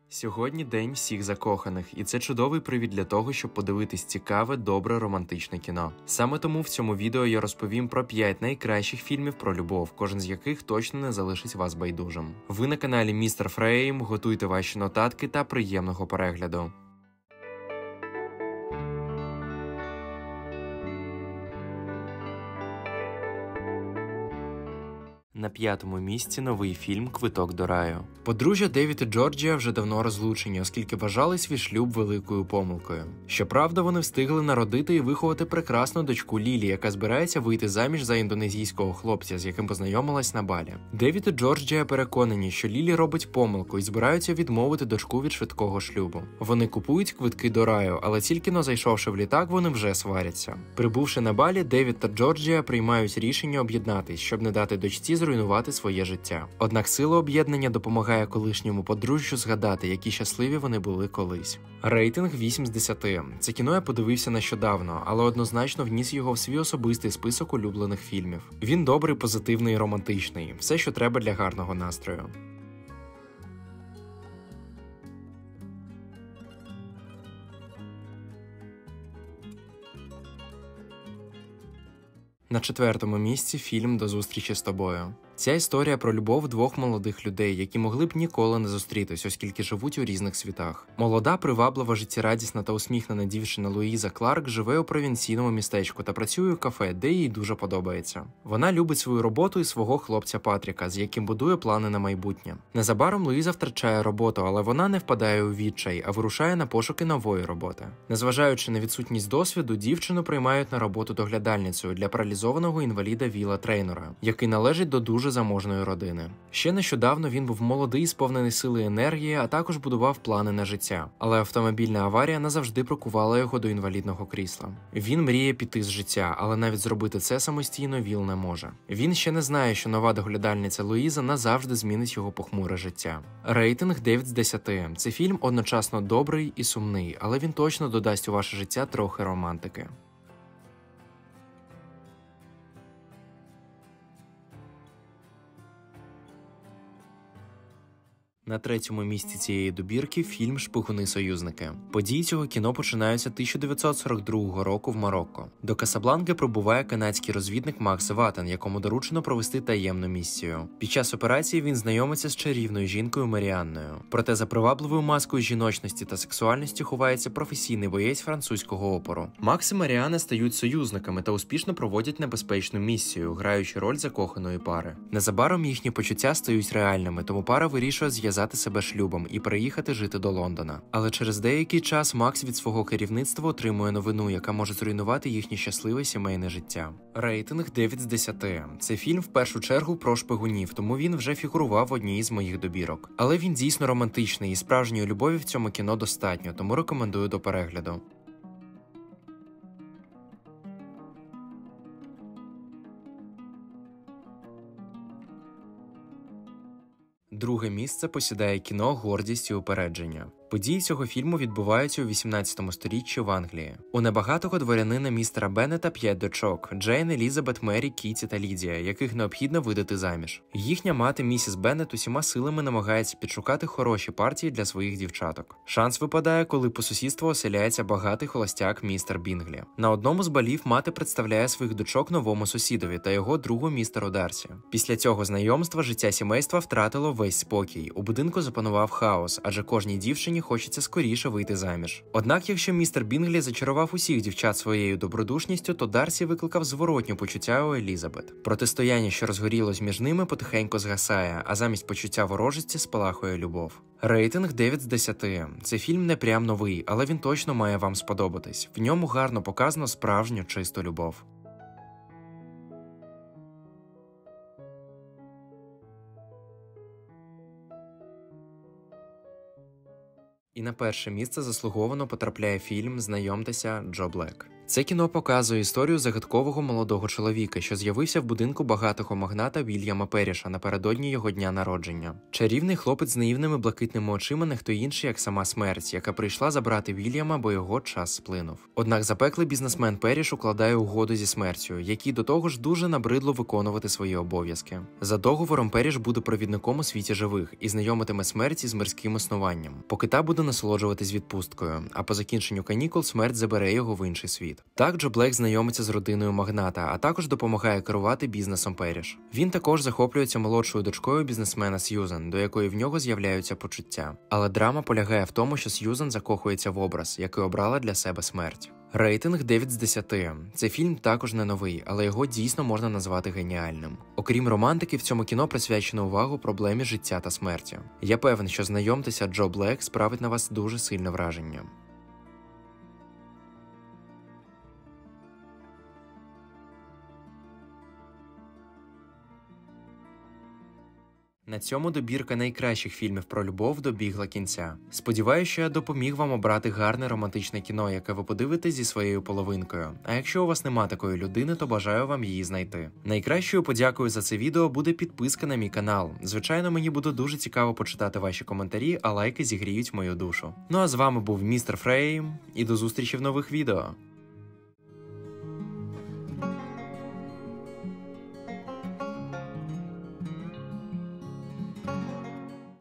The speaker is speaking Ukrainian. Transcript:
Сьогодні День всіх закоханих, і це чудовий привід для того, щоб подивитись цікаве, добре, романтичне кіно. Саме тому в цьому відео я розповім про 5 найкращих фільмів про любов, кожен з яких точно не залишить вас байдужим. Ви на каналі Містер Фрейм, готуйте ваші нотатки та приємного перегляду. На 5-му місці новий фільм «Квиток до раю». Подружжя Девід і Джорджія вже давно розлучені, оскільки вважали свій шлюб великою помилкою. Щоправда, вони встигли народити і виховати прекрасну дочку Лілі, яка збирається вийти заміж за індонезійського хлопця, з яким познайомилась на балі. Девід і Джорджія переконані, що Лілі робить помилку і збираються відмовити дочку від швидкого шлюбу. Вони купують квитки до раю, але тільки-но зайшовши в літак, вони вже сваряться. Прибувши на балі, Девід та Джорджія приймають рішення об'єднатись, щоб не дати дочці зруйнувати своє життя. Однак сила об'єднання допомагає колишньому подружжю згадати, які щасливі вони були колись. Рейтинг 8 з 10. Це кіно я подивився нещодавно, але однозначно вніс його в свій особистий список улюблених фільмів. Він добрий, позитивний і романтичний. Все, що треба для гарного настрою. На 4-му місці фільм «До зустрічі з тобою». Ця історія про любов двох молодих людей, які могли б ніколи не зустрітись, оскільки живуть у різних світах. Молода, приваблива, життєрадісна та усміхнена дівчина Луїза Кларк живе у провінційному містечку та працює у кафе, де їй дуже подобається. Вона любить свою роботу і свого хлопця Патріка, з яким будує плани на майбутнє. Незабаром Луїза втрачає роботу, але вона не впадає у відчай, а вирушає на пошуки нової роботи. Незважаючи на відсутність досвіду, дівчину приймають на роботу доглядальницею для паралізованого інваліда Віла Трейнора, який належить до дуже заможної родини. Ще нещодавно він був молодий, сповнений сили і енергії, а також будував плани на життя. Але автомобільна аварія назавжди прикувала його до інвалідного крісла. Він мріє піти з життя, але навіть зробити це самостійно Віл не може. Він ще не знає, що нова доглядальниця Луїза назавжди змінить його похмуре життя. Рейтинг 9 з 10. Цей фільм одночасно добрий і сумний, але він точно додасть у ваше життя трохи романтики. На 3-му місці цієї добірки фільм «Шпигуни-союзники». Події цього кіно починаються 1942 року в Марокко. До Касабланки прибуває канадський розвідник Макс Ватен, якому доручено провести таємну місію. Під час операції він знайомиться з чарівною жінкою Маріанною. Проте за привабливою маскою жіночності та сексуальності ховається професійний боєць французького опору. Макс і Маріана стають союзниками та успішно проводять небезпечну місію, граючи роль закоханої пари. Незабаром їхні почуття стають реальними, тому пара вирішує зв'язати себе шлюбом і переїхати жити до Лондона. Але через деякий час Макс від свого керівництва отримує новину, яка може зруйнувати їхнє щасливе сімейне життя. Рейтинг 9 з 10. Це фільм в першу чергу про шпигунів, тому він вже фігурував в одній з моїх добірок. Але він дійсно романтичний і справжньої любові в цьому кіно достатньо, тому рекомендую до перегляду. Друге місце посідає кіно «Гордість і упередження». Події цього фільму відбуваються у 18 сторіччі в Англії. У небагатого дворянина містера Беннета 5 дочок – Джейн, Елізабет, Мері, Кіті та Лідія, яких необхідно видати заміж. Їхня мати місіс Беннет усіма силами намагається підшукати хороші партії для своїх дівчаток. Шанс випадає, коли по сусідству оселяється багатий холостяк містер Бінглі. На одному з балів мати представляє своїх дочок новому сусідові та його другу містеру Дарсі. Після цього знайомства життя сімейства втратило весь спокій. У будинку запанував хаос, адже кожній дівчині хочеться скоріше вийти заміж. Однак, якщо містер Бінглі зачарував усіх дівчат своєю добродушністю, то Дарсі викликав зворотню почуття у Елізабет. Протистояння, що розгорілось між ними, потихеньку згасає, а замість почуття ворожості спалахує любов. Рейтинг 9 з 10. Цей фільм не прям новий, але він точно має вам сподобатись. В ньому гарно показано справжню чисту любов. І на перше місце заслуговано потрапляє фільм «Знайомтеся, Джо Блек». Це кіно показує історію загадкового молодого чоловіка, що з'явився в будинку багатого магната Вільяма Перріша напередодні його дня народження. Чарівний хлопець з наївними блакитними очима не хто інший, як сама смерть, яка прийшла забрати Вільяма, бо його час сплинув. Однак запеклий бізнесмен Перріш укладає угоду зі смертю, якій до того ж дуже набридло виконувати свої обов'язки. За договором Перріш буде провідником у світі живих і знайомитиме смерть із мирським існуванням, поки та буде насолоджуватись відпусткою, а по закінченню канікул смерть забере його в інший світ. Так Джо Блек знайомиться з родиною магната, а також допомагає керувати бізнесом Перріш. Він також захоплюється молодшою дочкою бізнесмена Сьюзан, до якої в нього з'являються почуття. Але драма полягає в тому, що Сьюзан закохується в образ, який обрала для себе смерть. Рейтинг 9 з 10. Цей фільм також не новий, але його дійсно можна назвати геніальним. Окрім романтики, в цьому кіно присвячено увагу проблемі життя та смерті. Я певен, що знайомтеся Джо Блек справить на вас дуже сильне враження. На цьому добірка найкращих фільмів про любов добігла кінця. Сподіваюся, що я допоміг вам обрати гарне романтичне кіно, яке ви подивитесь зі своєю половинкою. А якщо у вас нема такої людини, то бажаю вам її знайти. Найкращою подякою за це відео буде підписка на мій канал. Звичайно, мені буде дуже цікаво почитати ваші коментарі, а лайки зігріють мою душу. Ну а з вами був Містер Фрейм, і до зустрічі в нових відео.